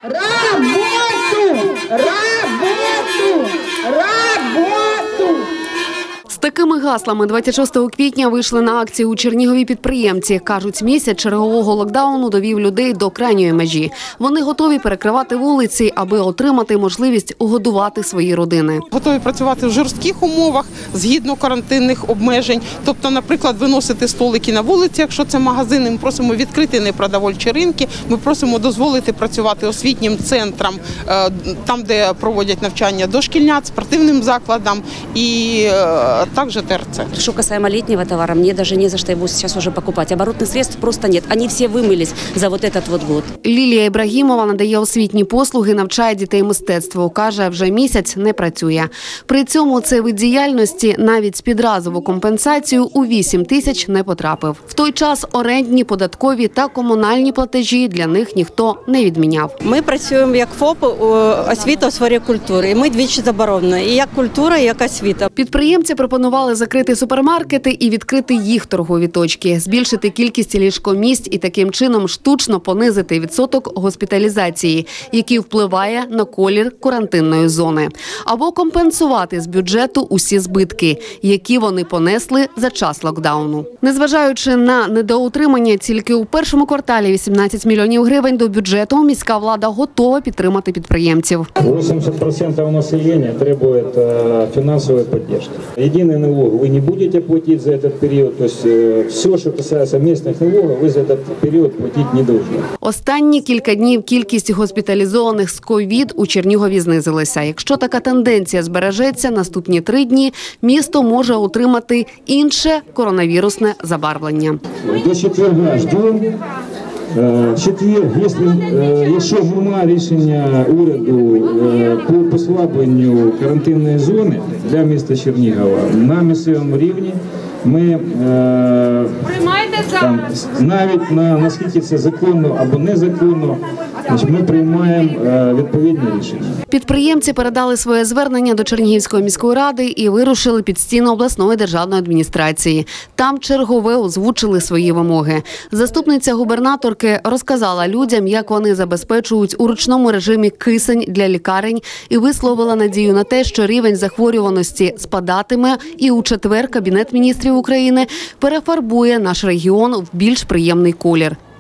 Работу! Работу! Работу! З такими гаслами 26 квітня вийшли на акцію у Чернігові підприємці. Кажуть, місяць чергового локдауну довів людей до крайньої межі. Вони готові перекривати вулиці, аби отримати можливість годувати свої родини. Готові працювати в жорстких умовах, згідно карантинних обмежень. Тобто, наприклад, виносити столики на вулиці, якщо це магазини. Ми просимо відкрити непродовольчі ринки. Ми просимо дозволити працювати освітнім центрам, там, де проводять навчання дошкільнят, спортивним закладам і также ТРЦ. Что касаемо летнего товара, мне даже не за что его сейчас уже покупать. Оборотных средств просто нет. Они все вымылись за вот этот вот год. Лілія Ібрагімова надає освітні послуги, навчає дітей мистецтву. Каже, вже місяць не працює. При цьому цей вид діяльності навіть з підразову компенсацію у 8 тисяч не потрапив. В той час орендні, податкові та комунальні платежі для них ніхто не відміняв. Ми працюємо як ФОП освіта у сфері культури. І ми двічі заборонені. І як культура, і як освіта. Підприємці пропонували закрити супермаркети і відкрити їх торгові точки, збільшити кількість ліжкомісць і таким чином штучно понизити відсоток госпіталізації, який впливає на колір карантинної зони. Або компенсувати з бюджету усі збитки, які вони понесли за час локдауну. Незважаючи на недоутримання, тільки у першому кварталі 18 мільйонів гривень до бюджету міська влада готова підтримати підприємців. 80% населения требует финансовой поддержки. Единый налог вы не будете платить за этот период, то есть все, что касается местных налогов, вы за этот период платить не должны. Останні кілька днів кількість госпіталізованих з ковід у Чернігові знизилася. Якщо така тенденція збережеться, наступні 3 дні місто може отримати інше коронавірусне забарвлення. До четверга ждем. В четвер, якщо немає рішення уряду по послабленню карантинної зони для міста Чернігова, на місцевому рівні ми навіть наскільки це законно або незаконно, ми приймаємо відповідні рішення. Підприємці передали своє звернення до Чернігівської міської ради і вирушили під стіни обласної державної адміністрації. Там чергове озвучили свої вимоги. Заступниця губернаторки розказала людям, як вони забезпечують у ручному режимі кисень для лікарень і висловила надію на те, що рівень захворюваності спадатиме і у четвер Кабінет міністрів України перефарбує наш регіон в більш приємний колір.